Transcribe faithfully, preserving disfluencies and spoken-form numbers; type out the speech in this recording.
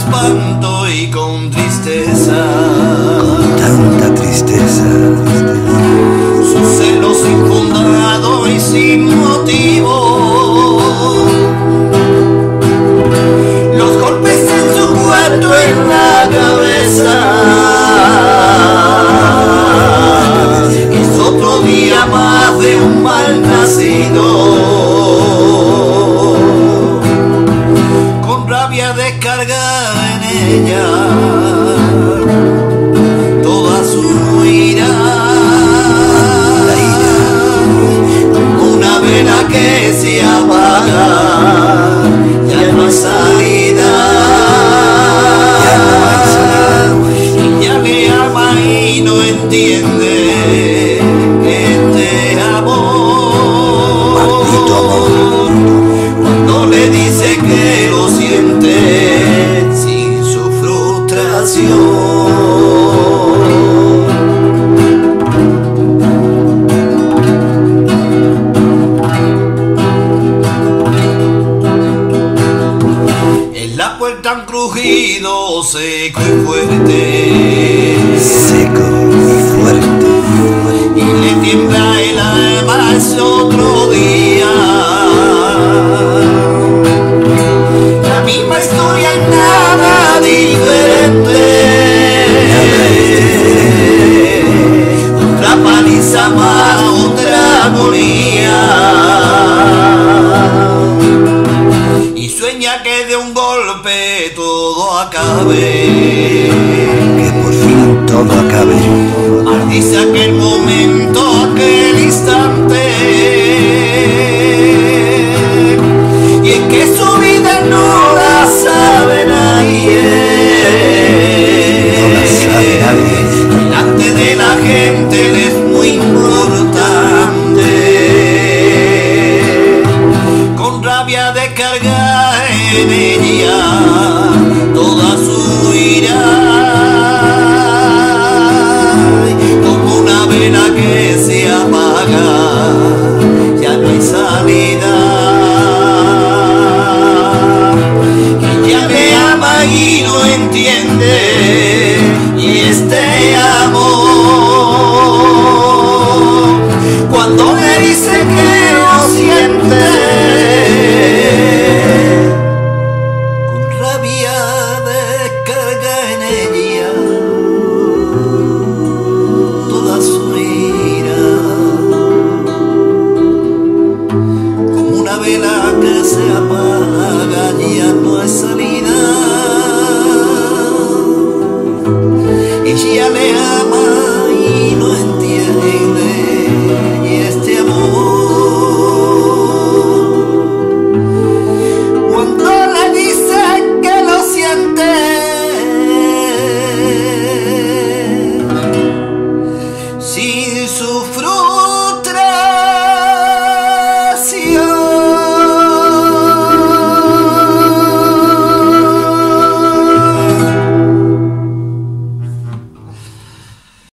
espanto y con tristeza, con tanta tristeza, su celos infundado y sin motivo, los golpes en su cuarto en la cabeza, es otro día más de un mal nacido. Descarga en ella toda su ira, la ira, como una vela que se apaga, ya no hay salida, ya no hay salida. Ella le ama y no entiende este amor, maldito amor, cuando le dice que lo siente sin su frustración. En la puerta un crujido seco y fuerte, seco y fuerte, y le tiembla el alma, es otro día. La misma historia, nada diferente, nada es diferente. otra paliza más, otra agonía, y sueña que de un golpe todo acabe, que por fin todo acabe. maldice aquel momento, aquel instante, y es que su vida no la sabe nadie, No la sabe nadie. delante de la gente le es muy importante, con rabia descarga en ella toda su ira, como una vela que se apaga, ya no hay salida. Ella me ama y no entiende, y este amor, cuando le dice que lo siente, con rabia descarga en ella toda su ira, como una vela que se apaga, ya no hay salida. Ella le ama